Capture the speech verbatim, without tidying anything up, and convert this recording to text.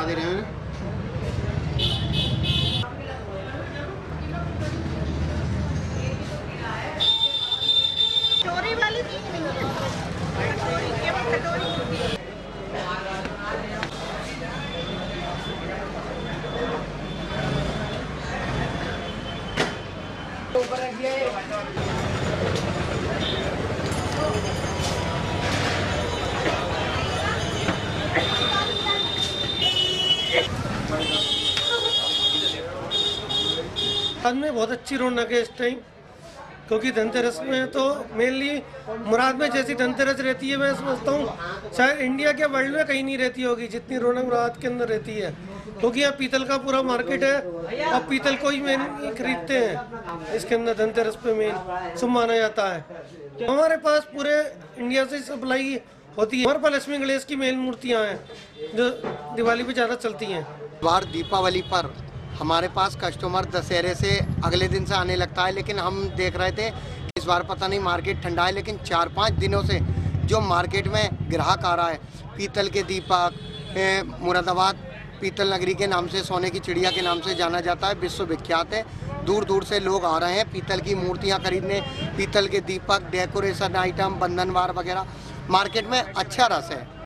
करा दे रहे हैं। कटोरी वाली चीज नहीं है, कटोरी केवल कटोरी होती है। ऊपर रखिए। आज में बहुत अच्छी रौनक है इस टाइम, क्योंकि धनतेरस में तो मेनली मुराद में जैसी धनतेरस रहती है, मैं समझता हूँ शायद इंडिया के वर्ल्ड में कहीं नहीं रहती होगी जितनी रौनक मुराद के अंदर रहती है, क्योंकि यहाँ पीतल का पूरा मार्केट है और पीतल को ही मेन खरीदते हैं। इसके अंदर धनतेरस पे मेन शुभ माना जाता है। हमारे पास पूरे इंडिया से सप्लाई होती है। हमारे पास लक्ष्मी गणेश की मेन मूर्तियाँ हैं जो दिवाली पे ज़्यादा चलती हैं। बार दीपावली पर हमारे पास कस्टमर दशहरे से अगले दिन से आने लगता है, लेकिन हम देख रहे थे इस बार पता नहीं मार्केट ठंडा है, लेकिन चार पाँच दिनों से जो मार्केट में ग्राहक आ रहा है, पीतल के दीपक मुरादाबाद पीतल नगरी के नाम से, सोने की चिड़िया के नाम से जाना जाता है, विश्वविख्यात है। दूर दूर से लोग आ रहे हैं पीतल की मूर्तियां खरीदने, पीतल के दीपक, डेकोरेशन आइटम, बंधनवार वगैरह। मार्केट में अच्छा रस है।